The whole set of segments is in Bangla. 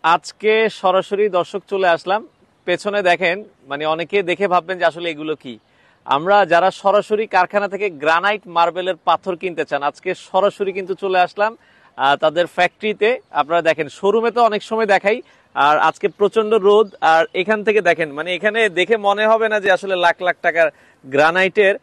আজকে সরাসরি দর্শক চলে আসলাম। পেছনে দেখেন, মানে অনেকে দেখে ভাববেন যে আসলে এগুলো কি। আমরা যারা সরাসরি কারখানা থেকে গ্রানাইট মার্বেলের পাথর কিনতে চান, আজকে সরাসরি কিন্তু চলে আসলাম তাদের ফ্যাক্টরিতে। আপনারা দেখেন, শোরুমে তো অনেক সময় দেখাই, আর আজকে প্রচন্ড রোদ। আর এখান থেকে দেখেন, মানে এখানে দেখে মনে হবে না যে আসলে লাখ লাখ টাকার গ্রানাইটের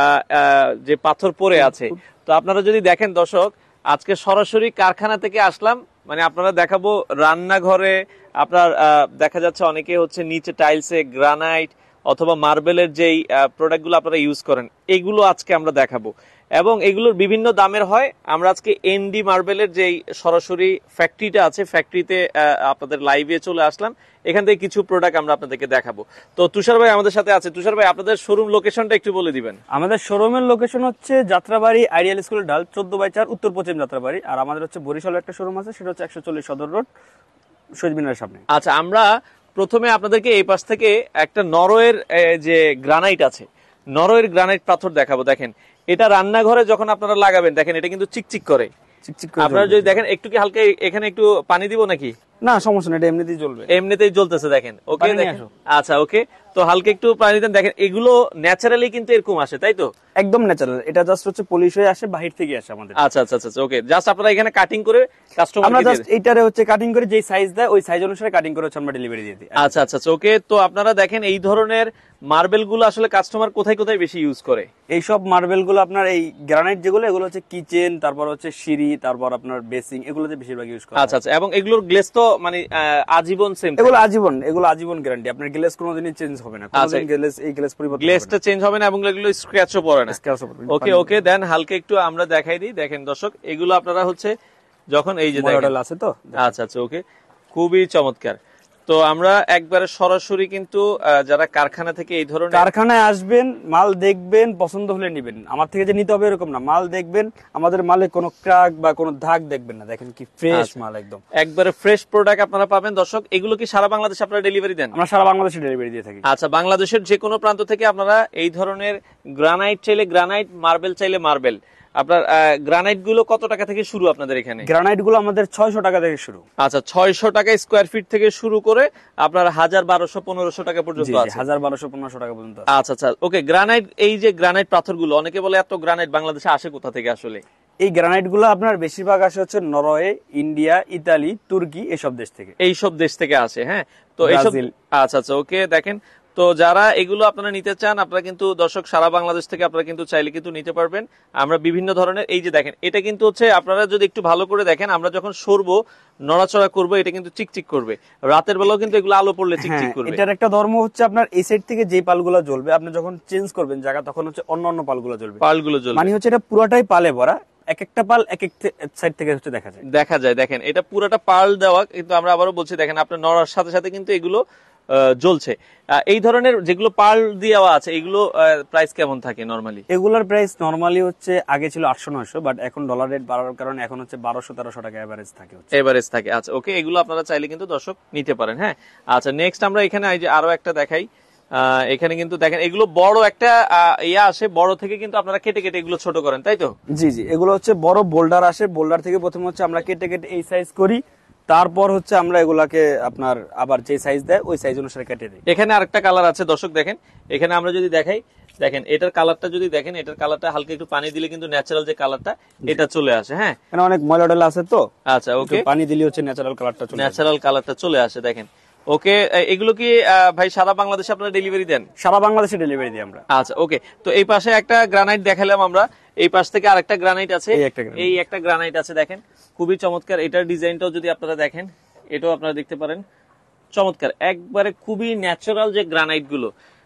যে পাথর পড়ে আছে। তো আপনারা যদি দেখেন দর্শক, আজকে সরাসরি কারখানা থেকে আসলাম, মানে আপনারা দেখাবো রান্নাঘরে। আপনার দেখা যাচ্ছে অনেকে হচ্ছে নিচে টাইলসে গ্রানাইট অথবা মার্বেলের যেই প্রোডাক্টগুলো আপনারা ইউজ করেন, এগুলো আজকে আমরা দেখাবো। এবং এগুলোর বিভিন্ন দামের হয়। আমরা আজকে এনডি মার্বেলের যেই সরাসরি ফ্যাক্টরিটা আছে, ফ্যাক্টরিতে আপনাদের লাইভে চলে আসলাম। এখান থেকে কিছু প্রোডাক্ট আমরা আপনাদেরকে দেখাবো। তো তুষার ভাই আমাদের সাথে আছে। তুষার ভাই, আপনাদের শোরুম লোকেশনটা একটু বলে দিবেন। আমাদের শোরুমের লোকেশন হচ্ছে যাত্রাবাড়ি আইডিয়াল স্কুল ডাল 14/4 উত্তর পশ্চিম যাত্রাবাড়ি। আর আমাদের হচ্ছে বরিশালে একটা শোরুম আছে, সেটা হচ্ছে 140 সদর রোড শহীদ মিনারের সামনে। আচ্ছা, আমরা প্রথমে আপনাদেরকে এই পাশ থেকে একটা নরওয়ের যে গ্রানাইট আছে, নরওয়ের গ্রানাইট পাথর দেখাবো। দেখেন, এটা রান্নাঘরে যখন আপনারা লাগাবেন, দেখেন এটা কিন্তু চিকচিক করে। আপনারা যদি দেখেন, একটু কি হালকা এখানে একটু পানি দিব নাকি? না, সমস্যা নেই, এটা এমনিতেই জ্বলবে। এমনিতেই জ্বলতেছে, দেখেন। ওকে, আচ্ছা ওকে। তো হালকা একটু পানি দেন। দেখেন, এগুলো ন্যাচারালি কিন্তু এরকম আসে, তাই তো? একদম ন্যাচারাল। এটা জাস্ট হচ্ছে পলিশ হয়ে আসে, বাহির থেকে আসে আমাদের। আচ্ছা আচ্ছা আচ্ছা, ওকে। জাস্ট আপনারা এখানে কাটিং করে কাস্টমারকে আমরা জাস্ট এইটারে হচ্ছে কাটিং করে যেই সাইজ দেয় ওই সাইজ অনুসারে কাটিং করে হচ্ছে আমরা ডেলিভারি দিয়ে দিই। আচ্ছা আচ্ছা ওকে। তো আপনারা দেখেন, এই ধরনের মার্বেল গুলো আসলে কাস্টমার কোথায় কোথায় বেশি ইউজ করে? এইসব মার্বেল গুলো আপনার এই গ্রানাইট যেগুলো, এগুলো হচ্ছে কিচেন, তারপর হচ্ছে সিঁড়ি, তারপর আপনার বেসিং, এগুলোতে বেশিরভাগ ইউজ করে। আচ্ছা আচ্ছা। এবং এগুলোর গ্লেজ তো মানে আজীবন সেম? এগুলো আজীবন গ্যারান্টি। আপনার গ্লেজ কোনোদিনই চেঞ্জ হবে না, কোনোদিন গ্লেজটা চেঞ্জ হবে না, এবং এগুলো স্ক্র্যাচও পড়ে না। ওকে ওকে, দেন হালকা একটু আমরা দেখাই দিই। দেখেন দর্শক, এগুলো আপনারা হচ্ছে যখন এই যে দেখেন আছে তো। আচ্ছা আচ্ছা ওকে, খুবই চমৎকার। তো আমরা একবারে সরাসরি কিন্তু যারা কারখানা থেকে এই ধরনের কারখানায় আসবেন, মাল দেখবেন, পছন্দ হলে নেবেন। আমার থেকে যে নিতে হবে এরকম না, মাল দেখবেন, আমাদের মালে কোনো ক্র্যাক বা কোনো দাগ দেখবেন না। দেখেন কি ফ্রেশ মাল, একদম একবারে ফ্রেশ প্রোডাক্ট আপনারা পাবেন। দর্শক, এগুলো কি সারা বাংলাদেশে আপনারা ডেলিভারি দেন? আমরা সারা বাংলাদেশে ডেলিভারি দিয়ে থাকি। আচ্ছা, বাংলাদেশের যে কোনো প্রান্ত থেকে আপনারা এই ধরনের গ্রানাইট চাইলে গ্রানাইট, মার্বেল চাইলে মার্বেল। আপনার গ্রানাইট গুলো কত টাকা থেকে শুরু আপনাদের এখানে? গ্রানাইট গুলো আমাদের 600 টাকা থেকে শুরু। আচ্ছা, 600 টাকা স্কোয়ার ফিট থেকে শুরু করে আপনার 1000, 1200, 1500 টাকা পর্যন্ত আছে। 1000, 1200, 1500 টাকা পর্যন্ত। আচ্ছা আচ্ছা ওকে। গ্রানাইট, এই যে গ্রানাইট পাথরগুলো, অনেকে বলে এত গ্রানাইট বাংলাদেশে আসে কোথা থেকে আসলে? এই গ্রানাইট গুলো আপনার বেশিরভাগ আসে হচ্ছে নরওয়ে, ইন্ডিয়া, ইতালি, তুর্কি, এইসব দেশ থেকে। এইসব দেশ থেকে আসে, হ্যাঁ। তো এইসব, আচ্ছা আচ্ছা ওকে। দেখেন, তো যারা এগুলো আপনারা নিতে চান, আপনারা কিন্তু দর্শক সারা বাংলাদেশ থেকে আপনারা কিন্তু চাইলে কিন্তু নিতে পারবেন। আমরা বিভিন্ন ধরনের, এই যে দেখেন, এটা কিন্তু হচ্ছে আপনারা যদি একটু ভালো করে দেখেন, আমরা যখন সরবো, নড়াচড়া করবো, এটা কিন্তু চিকচিক করবে। রাতের বেলাও কিন্তু এগুলো আলো পড়লে চিকচিক করবে। এটার একটা ধর্ম হচ্ছে আপনার এই সাইড থেকে যে পালগুলো জ্বলবে, আপনি যখন চেঞ্জ করবেন জায়গা, তখন হচ্ছে অন্য পালগুলো জ্বলবে। মানে হচ্ছে এটা পুরোটাই পালে ভরা, এক একটা পাল এক এক সাইড থেকে হচ্ছে দেখা যায়। দেখেন, এটা পুরোটা পাল দেওয়া, কিন্তু আমরা আবারও বলছি, দেখেন আপনার নড়ার সাথে সাথে কিন্তু এগুলো জ্বলছে। এই ধরনের যেগুলো পাল দেওয়া আছে, এগুলো প্রাইস কেমন থাকে নরমালি? এগুলোর প্রাইস নরমালি হচ্ছে আগে ছিল 800-900, বাট এখন ডলার রেট বাড়ার কারণে এখন হচ্ছে 1200-1300 টাকা এভারেজ থাকে। আচ্ছা ওকে, এগুলো আপনারা চাইলে কিন্তু দর্শক নিতে পারেন, হ্যাঁ। আচ্ছা, নেক্সট আমরা এখানে এই যে আরো একটা দেখাই। এখানে কিন্তু দেখেন, এগুলো বড় একটা ইয়া আসে, বড় থেকে কিন্তু আপনারা কেটে কেটে এগুলো ছোট করেন, তাই তো? জি জি, এগুলো হচ্ছে বড় বোল্ডার আসে, বোল্ডার থেকে প্রথমে হচ্ছে আমরা কেটে কেটে এই সাইজ করি, তারপর হচ্ছে আমরা এগুলাকে আপনার আবার যে সাইজ দেয় ওই সাইজ অনুসারে কেটে দিই। এখানে আরেকটা কালার আছে দর্শক, দেখেন। এখানে আমরা যদি দেখাই, দেখেন এটার কালারটা যদি দেখেন, এটার কালারটা হালকা একটু পানি দিলে কিন্তু ন্যাচারাল যে কালারটা, এটা চলে আসে, হ্যাঁ। এখানে অনেক ময়লা আছে তো। আচ্ছা ওকে, পানি দিলে হচ্ছে ন্যাচারাল কালারটা চলে আসে, দেখেন। ওকে, এগুলো কি ভাই সারা বাংলাদেশে আপনারা ডেলিভারি দেন? সারা বাংলাদেশে ডেলিভারি দিই আমরা। আচ্ছা ওকে। তো এই পাশে একটা গ্রানাইট দেখালাম আমরা, এই পাশ থেকে আরেকটা গ্রানাইট আছে, এই একটা গ্রানাইট আছে, দেখেন খুবই চমৎকার। এটার ডিজাইনটাও যদি আপনারা দেখেন, এটাও আপনারা দেখতে পারেন, চমৎকার। একবারে খুবই ন্যাচারাল যে গ্রানাইট গুলো,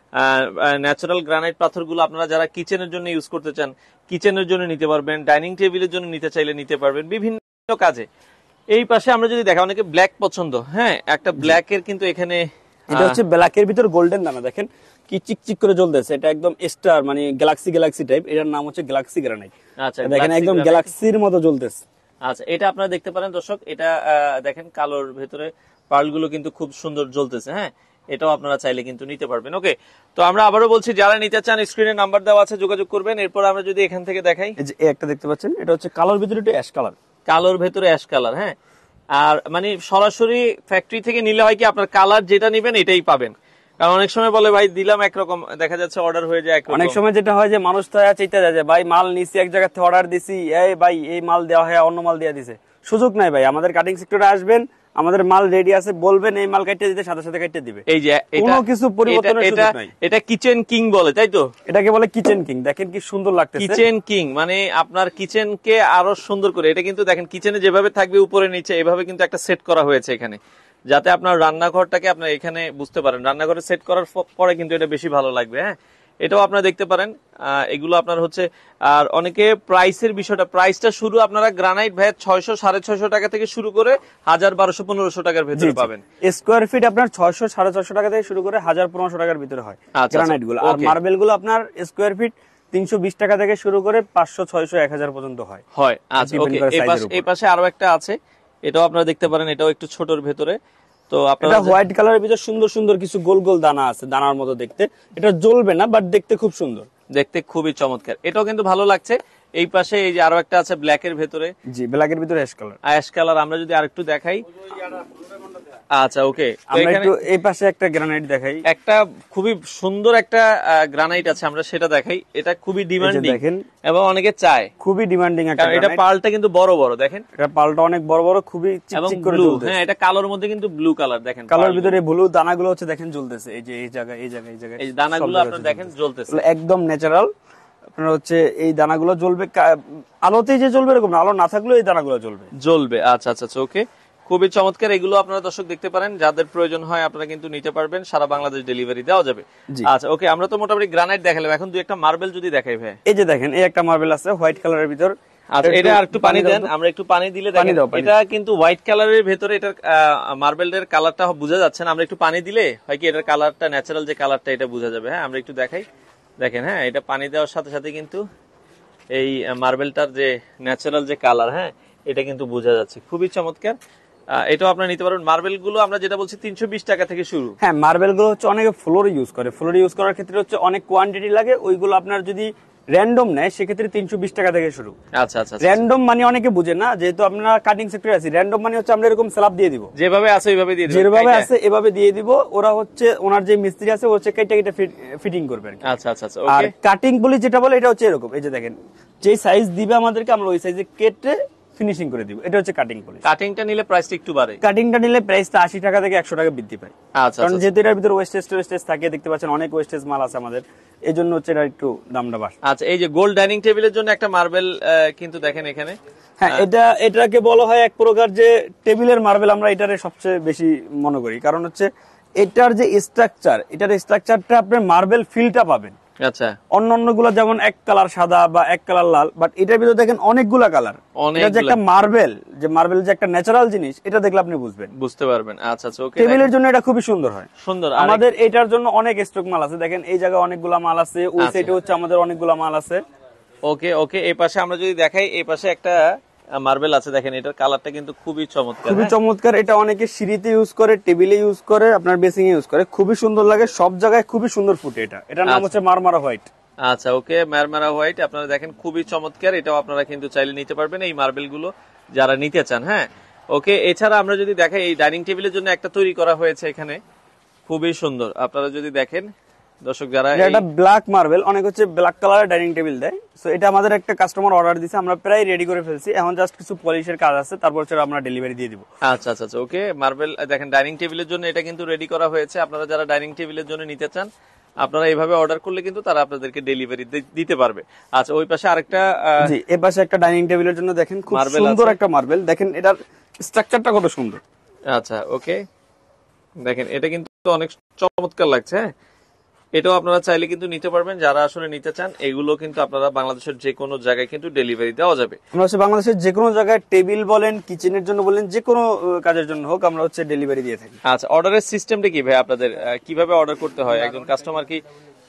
ন্যাচারাল গ্রানাইট পাথরগুলো আপনারা যারা কিচেনের জন্য ইউজ করতে চান, কিচেনের জন্য নিতে পারবেন, ডাইনিং টেবিলের জন্য নিতে চাইলে নিতে পারবেন, বিভিন্ন কাজে। এই পাশে আমরা যদি দেখা, অনেকে ব্ল্যাক পছন্দ, হ্যাঁ, একটা ব্ল্যাক এর কিন্তু এখানে, এটা হচ্ছে ব্ল্যাকের ভিতর গোল্ডেন দানা, দেখেন কি চিকচিক করে জ্বলতেছে। এটা একদম স্টার, মানে গ্যালাক্সি টাইপ। এটার নাম হচ্ছে গ্যালাক্সি গ্রানাইট। আচ্ছা, দেখেন একদম গ্যালাক্সির মতো জ্বলতেছে। আচ্ছা, এটা আপনারা দেখতে পারেন দর্শক, এটা দেখেন কালোর ভেতরে পার্লগুলো কিন্তু খুব সুন্দর জ্বলতেছে, হ্যাঁ। এটাও আপনারা চাইলে কিন্তু নিতে পারবেন। ওকে, তো আমরা আবারও বলছি, যারা নিতে চান স্ক্রিনে নাম্বার দেওয়া আছে, যোগাযোগ করবেন। এরপর আমরা যদি এখান থেকে দেখাই, এই যে একটা দেখতে পাচ্ছেন, এটা হচ্ছে কালোর ভিতরে একটু অ্যাশ কালার, কালোর ভেতরে অ্যাশ কালার, হ্যাঁ। আর মানে সরাসরি ফ্যাক্টরি থেকে নিলে হয় কি আপনার কালার যেটা নেবেন এটাই পাবেন, কারণ অনেক সময় বলে ভাই দিলাম একরকম, দেখা যাচ্ছে অর্ডার হয়ে যায় একরকম। অনেক সময় যেটা হয় যে মানুষ তো চাইতে যায় যে ভাই মাল নিছি এক জায়গা থেকে অর্ডার দিছি, এই ভাই এই মাল দেওয়া হয় অন্য মাল দিয়ে দিছে। সুযোগ নাই ভাই, আমাদের কাটিং সেক্টরে আসবেন, আমাদের মাল রেডি আছে, বলবেন এই মাল কাটতে দিতে, সাথে সাথে কাটতে দিবে। এই যে কোনো কিছু পরিবর্তনের সুযোগ নাই। এটা কিচেন কিং বলে, তাই তো? এটাকে বলে কিচেন কিং। দেখেন কি সুন্দর লাগতেছে, কিচেন কিং মানে আপনার কিচেন কে আরো সুন্দর করে, এটা কিন্তু দেখেন কিচেনে যেভাবে থাকবে উপরে নিচে এভাবে কিন্তু একটা সেট করা হয়েছে এখানে, যাতে আপনার রান্নাঘরটাকে আপনার এখানে বুঝতে পারেন। রান্নাঘরে সেট করার পরে কিন্তু এটা বেশি ভালো লাগবে। হ্যাঁ, এটাও আপনারা দেখতে পারেন। এগুলো আপনার হচ্ছে, আর অনেকে প্রাইসের বিষয়টা, প্রাইসটা শুরু আপনারা গ্রানাইট ভাই 600 650 টাকা থেকে শুরু করে 1000 1200 1500 টাকার ভিতরে পাবেন। স্কয়ার ফিট আপনার 600 650 টাকা থেকে শুরু করে 1000 1500 টাকার ভিতরে হয় গ্রানাইট গুলো। আর মার্বেল গুলো আপনার স্কয়ার ফিট 320 টাকা থেকে শুরু করে 500 600 1000 পর্যন্ত হয়। আচ্ছা, ওকে। এই পাশে আরো একটা আছে, এটাও আপনারা দেখতে পারেন, এটাও একটু ছোটর ভেতরে। তো আপনারা হোয়াইট কালারের ভিতরে সুন্দর সুন্দর কিছু গোল গোল দানা আছে, দানার মতো দেখতে। এটা জ্বলবে না, বাট দেখতে খুব সুন্দর, দেখতে খুবই চমৎকার। এটাও কিন্তু ভালো লাগছে। এই পাশে এই যে আরো একটা আছে ব্ল্যাক এর ভেতরে। জি, ব্ল্যাক এর ভিতরে অ্যাশ কালার। আমরা যদি আরেকটু দেখাই, আচ্ছা ওকে, আমরা একটু এই পাশে একটা গ্রানাইট দেখাই। একটা খুবই সুন্দর একটা গ্রানাইট আছে, আমরা সেটা দেখাই। এটা খুবই ডিমান্ডিং এবং অনেকে চায়, খুবই ডিমান্ডিং একটা। এটা পালটা কিন্তু বড় বড়, দেখেন এটা পালটা অনেক বড় বড়, খুবই চিকচিক করে জ্বলতেছে। হ্যাঁ, এটা কালোর মধ্যে কিন্তু ব্লু কালার, দেখেন কালার ভিতরে ব্লু দানাগুলো হচ্ছে দেখেন জ্বলতেছে। এই যে এই জায়গায় এই জায়গায় এই জায়গায় এই দানাগুলো আপনারা দেখেন জ্বলতেছে, একদম ন্যাচারাল। আপনার হচ্ছে এই দানাগুলো জ্বলবে, আলোতেই যে জ্বলবে এরকম না, আলো না থাকলেও এই দানাগুলো জ্বলবে। আচ্ছা আচ্ছা, ওকে, খুবই চমৎকার। এগুলো আপনারা দর্শক দেখতে পারেন, যাদের প্রয়োজন হয় আপনারা কিন্তু নিতে পারবেন, সারা বাংলাদেশ ডেলিভারি দেওয়া যাবে। আচ্ছা ওকে, আমরা তো মোটামুটি গ্রানাইট দেখালাম, এখন দুই একটা মার্বেল যদি দেখাই ভাই। এই যে দেখেন এই একটা মার্বেল আছে হোয়াইট কালারের ভিতর। আচ্ছা, এটা আর একটু পানি দেন, আমরা একটু পানি দিলে দেখেন এটা কিন্তু হোয়াইট কালারের ভেতরে, এটার মার্বেলের কালারটা বোঝা যাচ্ছে না, আমরা একটু পানি দিলে হয় কি এটার কালারটা, ন্যাচারাল যে কালারটা এটা বোঝা যাবে। হ্যাঁ, আমরা একটু দেখাই, দেখেন। হ্যাঁ, এটা পানি দেওয়ার সাথে সাথে কিন্তু এই মার্বেলটার যে ন্যাচারাল যে কালার, হ্যাঁ, এটা কিন্তু বোঝা যাচ্ছে, খুবই চমৎকার। এটাও আপনারা নিতে পারবেন। মার্বেল গুলো আমরা যেটা বলছি 320 টাকা থেকে শুরু। হ্যাঁ, মার্বেল গুলো হচ্ছে অনেকে ফ্লোরে ইউজ করে, ফ্লোরে ইউজ করার ক্ষেত্রে হচ্ছে অনেক কোয়ান্টিটি লাগে, ওইগুলো আপনার যদি র্যান্ডম নেয় সেক্ষেত্রে 320 টাকা থেকে শুরু। আচ্ছা আচ্ছা, র্যান্ডম মানে অনেকে বুঝে না, যেহেতু আমরা কাটিং সেক্টরে আছি, র্যান্ডম মানে হচ্ছে আমরা এরকম স্ল্যাব দিয়ে দিব, যেভাবে আছে ওইভাবে দিয়ে দিব, যেভাবে আছে এভাবে দিয়ে দিব। ওরা হচ্ছে ওনার যে মিস্ত্রি আছে হচ্ছে কেটে কেটে ফিটিং করবে। আচ্ছা আচ্ছা, ওকে। আর কাটিং বলি যেটা বলে এটা হচ্ছে এরকম, এই যে দেখেন যে সাইজ দিবে আমাদেরকে, আমরা ওই সাইজে কেটে ফিনিশিং করে দিব। এটা হচ্ছে কাটিং পলিশ। কাটিংটা নিলে প্রাইসটা একটু বাড়ে, কাটিংটা নিলে প্রাইসটা 80 টাকা থেকে 100 টাকা বৃদ্ধি পায়। আচ্ছা, কারণ যেহেতু এটার ভিতরে ওয়েস্টেজ থাকে, দেখতে পাচ্ছেন অনেক ওয়েস্টেজ মাল আছে আমাদের, এই জন্য হচ্ছে এটা একটু দামটা বাড়ে। আচ্ছা, এই যে গোল্ড ডাইনিং টেবিলের জন্য একটা মার্বেল কিন্তু দেখেন এখানে। হ্যাঁ, এটাকে বলা হয় এক প্রকার যে টেবিলের মার্বেল, আমরা এটারে সবচেয়ে বেশি মনে করি, কারণ হচ্ছে এটার যে স্ট্রাকচারটা আপনার মার্বেল ফিলটা পাবেন। আচ্ছা, অন্যান্য গুলো যেমন এক কালার সাদা বা এক কালার লাল, বাট এটার ভিতরে দেখেন অনেকগুলা কালার। এটা যে একটা মার্বেল যে একটা ন্যাচারাল জিনিস, এটা দেখলে আপনি বুঝতে পারবেন। আচ্ছা আচ্ছা, ওকে। টেবিলের জন্য এটা খুবই সুন্দর হয়, সুন্দর। আমাদের এটার জন্য অনেক স্টক মাল আছে, দেখেন এই জায়গায় অনেকগুলা মাল আছে, ওই সাইডে হচ্ছে আমাদের অনেকগুলা মাল আছে। ওকে ওকে, এই পাশে আমরা যদি দেখাই, এই পাশে একটা মার্বেল আছে, দেখেন এটার কালারটা কিন্তু খুবই চমৎকার, খুবই চমৎকার। এটা অনেকে সিঁড়িতে ইউজ করে, টেবিলে ইউজ করে, আপনার বেসিং এ ইউজ করে, খুবই সুন্দর লাগে, সব জায়গায় খুবই সুন্দর ফুটে। এটার নাম হচ্ছে মারমারা হোয়াইট। আচ্ছা ওকে, মারমারা হোয়াইট আপনারা দেখেন খুবই চমৎকার। এটাও আপনারা কিন্তু চাইলে নিতে পারবেন এই মার্বেল গুলো যারা নিতে চান। হ্যাঁ, ওকে। এছাড়া আমরা যদি দেখাই, এই ডাইনিং টেবিলের জন্য একটা তৈরি করা হয়েছে এখানে, খুবই সুন্দর। আপনারা যদি দেখেন দর্শক, যারা এটা ব্ল্যাক মার্বেল, অনেক হচ্ছে ব্ল্যাক কালারের ডাইনিং টেবিল দেয়। সো এটা আমাদের একটা কাস্টমার অর্ডার দিয়েছে, আমরা প্রায় রেডি করে ফেলছি, এখন জাস্ট কিছু পলিশের কাজ আছে, তারপর আমরা ডেলিভারি দিয়ে দিব। আচ্ছা আচ্ছা, ওকে। মার্বেল দেখেন ডাইনিং টেবিলের জন্য এটা কিন্তু রেডি করা হয়েছে। আপনারা যারা ডাইনিং টেবিলের জন্য নিতে চান, আপনারা এইভাবে অর্ডার করলে কিন্তু তারা আপনাদেরকে ডেলিভারি দিতে পারবে। আচ্ছা, ওই পাশে আরেকটা, জি, এই পাশে একটা ডাইনিং টেবিলের জন্য দেখেন খুব সুন্দর একটা মার্বেল, দেখেন এটার স্ট্রাকচারটা কত সুন্দর। আচ্ছা ওকে, দেখেন এটা কিন্তু অনেক চমৎকার লাগছে। হ্যাঁ, এটাও আপনারা চাইলে কিন্তু নিতে পারবেন, যারা আসলে নিতে চান। এগুলো কিন্তু আপনারা বাংলাদেশের যে কোনো জায়গায় কিন্তু ডেলিভারি দেওয়া যাবে। আমরা হচ্ছে বাংলাদেশের যে কোনো জায়গায় টেবিল বলেন, কিচেনের জন্য বলেন, যে কোনো কাজের জন্য হোক, আমরা হচ্ছে ডেলিভারি দিয়ে থাকি। আচ্ছা, অর্ডারের সিস্টেমটা কি ভাই আপনাদের? কিভাবে অর্ডার করতে হয়? একজন কাস্টমার কি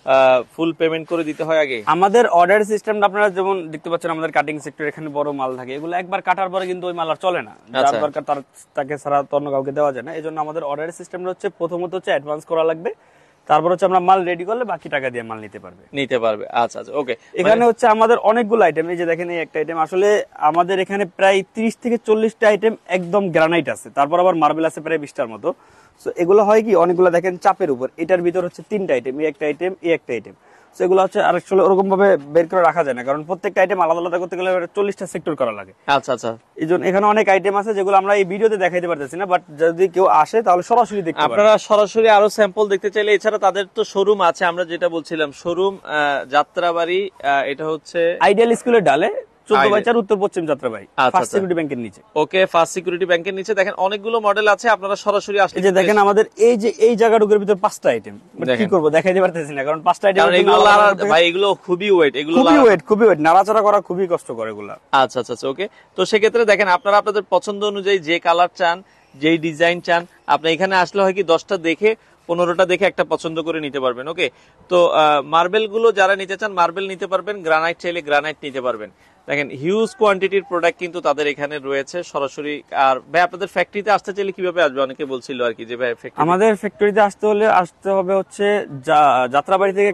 ফুল পেমেন্ট করে দিতে হয় আগে? আমাদের অর্ডার সিস্টেমটা আপনারা যেমন দেখতে পাচ্ছেন, আমাদের কাটিং সেক্টর এখানে বড় মাল থাকে, এগুলো একবার কাটার পরে কিন্তু ওই মাল আর চলে না, যার দরকার তাকে ছাড়া অন্য কাউকে দেওয়া যায় না। এই জন্য আমাদের অর্ডার সিস্টেমটা হচ্ছে প্রথমত হচ্ছে অ্যাডভান্স করা লাগবে, তারপর হচ্ছে আমরা মাল রেডি করলে বাকি টাকা দিয়ে মাল নিতে পারবে। আচ্ছা আচ্ছা, ওকে। এখানে হচ্ছে আমাদের অনেকগুলো আইটেম, এই যে দেখেন এই একটা আইটেম, আসলে আমাদের এখানে প্রায় 30 থেকে 40টা আইটেম একদম গ্রানাইট আছে, তারপর আবার মার্বেল আছে প্রায় 20টার মতো। সো এগুলো হয় কি অনেকগুলো দেখেন চাপের উপর, এটার ভিতর হচ্ছে 3টা আইটেম, এই একটা আইটেম, এই একটা আইটেম। সো এগুলো হচ্ছে আর আসলে ওরকম ভাবে বের করে রাখা যায় না, কারণ প্রত্যেকটা আইটেম আলাদা আলাদা করতে গেলে 40টা সেক্টর করা লাগে। আচ্ছা আচ্ছা, এই জন্য এখানে অনেক আইটেম আছে যেগুলো আমরা এই ভিডিওতে দেখাইতে পারতেছি না, বাট যদি কেউ আসে তাহলে সরাসরি দেখতে পারবে। আপনারা সরাসরি আরো স্যাম্পল দেখতে চাইলে, এছাড়া তাদের তো শোরুম আছে, আমরা যেটা বলছিলাম শোরুম যাত্রাবাড়ি, এটা হচ্ছে আইডিয়াল স্কুলের ডালে 14/4 উত্তর পশ্চিম যাত্রাবাড়ি, ফার্স্ট সিকিউরিটি ব্যাংকের নিচে। ওকে, ফার্স্ট সিকিউরিটি ব্যাংকের নিচে। দেখেন অনেকগুলো মডেল আছে, আপনারা সরাসরি আসলে এই যে দেখেন আমাদের এই যে এই জায়গাটুকুর ভিতর 5টা আইটেম, কি করব দেখাইতে পারতেছি না, কারণ 5টা আইটেম এগুলো ভাই, এগুলো খুবই ওয়েট, এগুলো খুবই ওয়েট, নাড়াচাড়া করা খুবই কষ্টকর এগুলো। আচ্ছা আচ্ছা, ওকে। তো সেক্ষেত্রে দেখেন আপনারা আপনাদের পছন্দ অনুযায়ী যে কালার চান, যেই ডিজাইন চান, আপনি এখানে আসলে হয় কি 10টা দেখে 15টা দেখে একটা পছন্দ করে নিতে পারবেন। ওকে, তো মার্বেল গুলো যারা নিতে চান মার্বেল নিতে পারবেন, গ্রানাইট চাইলে গ্রানাইট নিতে পারবেন। দেখেন হিউজ কোয়ান্টিটির প্রোডাক্ট কিন্তু তাদের এখানে রয়েছে সরাসরি। আর ভাই আপনাদের ফ্যাক্টরিতে আসতে চাইলে কিভাবে আসবে, অনেকে বলছিল আর কি যে ভাই আমাদের ফ্যাক্টরিতে আসতে হবে হচ্ছে যাত্রাবাড়ি থেকে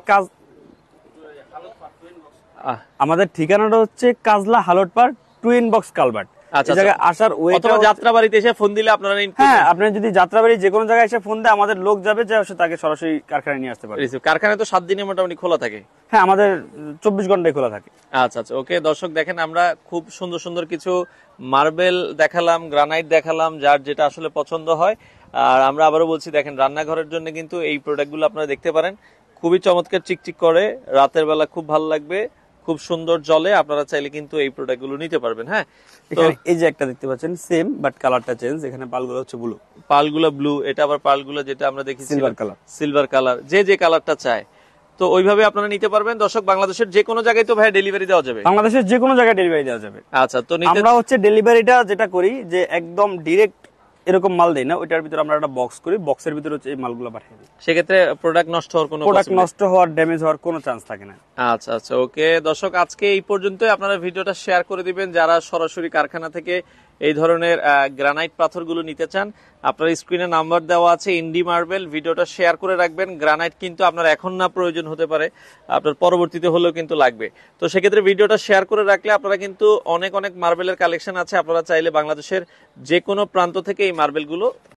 আমাদের ঠিকানাটা হচ্ছে কাজলা হালটপার টুইন বক্স কালভার্ট। আচ্ছা, জায়গায় আসার ওয়ে অথবা যাত্রাবাড়িতে এসে ফোন দিলে আপনারা, হ্যাঁ আপনি যদি যাত্রাবাড়ি যে কোনো জায়গায় এসে ফোন দেয় আমাদের লোক যাবে, যে তাকে সরাসরি কারখানায় নিয়ে আসতে পারবে। কারখানা তো 7 দিনে মোটামুটি খোলা থাকে? হ্যাঁ আমাদের 24 ঘন্টায় খোলা থাকে। আচ্ছা আচ্ছা, ওকে। দর্শক দেখেন আমরা খুব সুন্দর সুন্দর কিছু মার্বেল দেখালাম, গ্রানাইট দেখালাম, যার যেটা আসলে পছন্দ হয়। আর আমরা আবারও বলছি, দেখেন রান্নাঘরের জন্য কিন্তু এই প্রোডাক্টগুলো আপনারা দেখতে পারেন, খুবই চমৎকার, চিকচিক করে, রাতের বেলা খুব ভালো লাগবে, খুব সুন্দর জলে। আপনারা চাইলে কিন্তু এই প্রোডাক্টগুলো নিতে পারবেন। হ্যাঁ, এখানে এই যে একটা দেখতে পাচ্ছেন সেম বাট কালারটা চেঞ্জ, এখানে পালগুলো হচ্ছে ব্লু, পালগুলো ব্লু, এটা আবার পালগুলো যেটা আমরা দেখি সিলভার কালার, যে কালারটা চায় তো ওইভাবে আপনারা নিতে পারবেন। দর্শক বাংলাদেশের যে কোনো জায়গায় তো ভাই ডেলিভারি দেওয়া যাবে? বাংলাদেশের যে কোনো জায়গায় ডেলিভারি দেওয়া যাবে। আচ্ছা, তো আমরা হচ্ছে ডেলিভারিটা যেটা করি যে একদম ডিরেক্ট এরকম মাল দেই না, ওইটার ভিতরে আমরা একটা বক্স করি, বক্সের ভিতরে হচ্ছে এই মালগুলো পাঠিয়ে দিই। সেক্ষেত্রে প্রোডাক্ট নষ্ট হওয়ার ড্যামেজ হওয়ার কোনো চান্স থাকে না। আচ্ছা আচ্ছা, ওকে। দর্শক আজকে এই পর্যন্তই, আপনারা ভিডিওটা শেয়ার করে দিবেন যারা সরাসরি কারখানা থেকে এই ধরনের গ্রানাইট পাথরগুলো নিতে চান। আপনার স্ক্রিনে নাম্বার দেওয়া আছে, ইন্ডি মার্বেল, ভিডিওটা শেয়ার করে রাখবেন। গ্রানাইট কিন্তু আপনার এখন না প্রয়োজন হতে পারে, আপনার পরবর্তীতে হলেও কিন্তু লাগবে। তো সেক্ষেত্রে ভিডিওটা শেয়ার করে রাখলে আপনারা কিন্তু অনেক অনেক মার্বেলের কালেকশন আছে, আপনারা চাইলে বাংলাদেশের যে কোনো প্রান্ত থেকে এই মার্বেলগুলো